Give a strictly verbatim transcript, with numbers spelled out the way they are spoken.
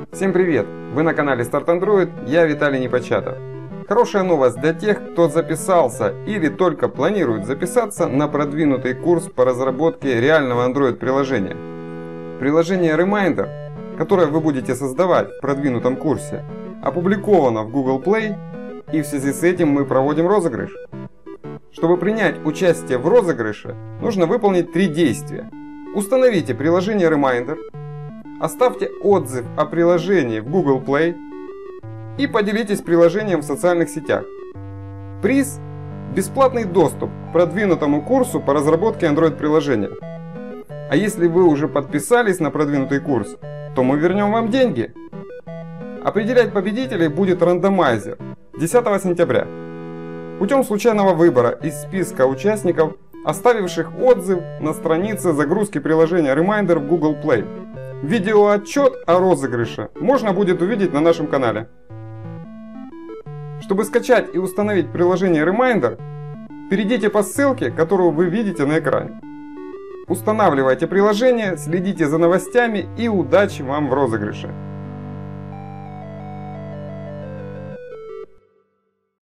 Всем привет! Вы на канале Start Android, я Виталий Непочатов. Хорошая новость для тех, кто записался или только планирует записаться на продвинутый курс по разработке реального Android приложения. Приложение Reminder, которое вы будете создавать в продвинутом курсе, опубликовано в Google Play, и в связи с этим мы проводим розыгрыш. Чтобы принять участие в розыгрыше, нужно выполнить три действия. Установите приложение Reminder, оставьте отзыв о приложении в Google Play и поделитесь приложением в социальных сетях. Приз – бесплатный доступ к продвинутому курсу по разработке Android приложения. А если вы уже подписались на продвинутый курс, то мы вернем вам деньги. Определять победителей будет рандомайзер десятого сентября. Путем случайного выбора из списка участников, оставивших отзыв на странице загрузки приложения Reminder в Google Play. Видеоотчет о розыгрыше можно будет увидеть на нашем канале. Чтобы скачать и установить приложение Reminder, перейдите по ссылке, которую вы видите на экране. Устанавливайте приложение, следите за новостями и удачи вам в розыгрыше!